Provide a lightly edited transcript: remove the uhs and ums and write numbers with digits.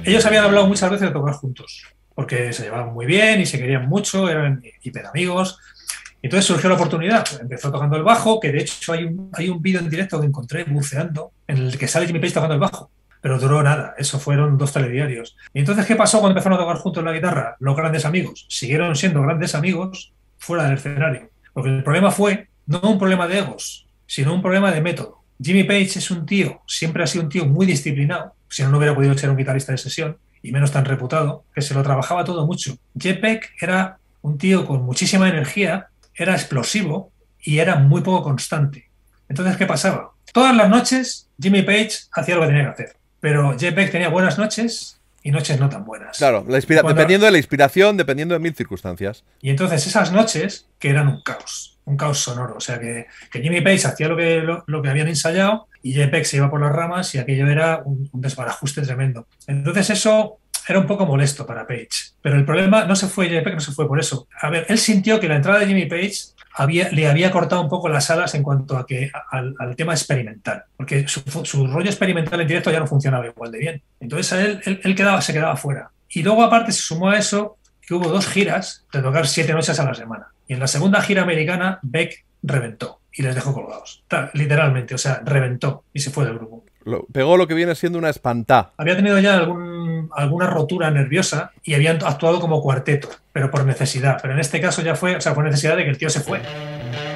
Ellos habían hablado muchas veces de tocar juntos, porque se llevaban muy bien y se querían mucho, eran hiper amigos. Entonces surgió la oportunidad. Empezó tocando el bajo, que de hecho hay un vídeo en directo que encontré buceando, en el que sale Jimmy Page tocando el bajo. Pero duró nada, eso fueron 2 telediarios. Y entonces, ¿qué pasó cuando empezaron a tocar juntos la guitarra? Los grandes amigos. Siguieron siendo grandes amigos fuera del escenario. Porque el problema fue no un problema de egos, sino un problema de método. Jimmy Page es un tío, siempre ha sido un tío muy disciplinado, si no, no hubiera podido ser un guitarrista de sesión, y menos tan reputado, que se lo trabajaba todo mucho. Jeff Beck era un tío con muchísima energía, era explosivo y era muy poco constante. Entonces, ¿qué pasaba? Todas las noches Jimmy Page hacía lo que tenía que hacer, pero Jeff Beck tenía buenas noches y noches no tan buenas. Claro, Y, cuando, dependiendo de la inspiración, dependiendo de mil circunstancias. y entonces esas noches que eran un caos sonoro, o sea que Jimmy Page hacía lo que habían ensayado y Jeff Beck se iba por las ramas y aquello era un desbarajuste tremendo. Entonces eso era un poco molesto para Page, pero el problema no se fue Jeff Beck, no se fue por eso. A ver, él sintió que la entrada de Jimmy Page le había cortado un poco las alas en cuanto a al tema experimental, porque su rollo experimental en directo ya no funcionaba igual de bien. Entonces él se quedaba fuera. Y luego aparte se sumó a eso que hubo 2 giras de tocar 7 noches a la semana. Y en la segunda gira americana, Beck reventó y les dejó colgados. Literalmente, o sea, reventó y se fue del grupo. Pegó lo que viene siendo una espantá. Había tenido ya alguna rotura nerviosa y habían actuado como cuarteto, pero por necesidad. Pero en este caso ya fue, o sea, por necesidad de que el tío se fue.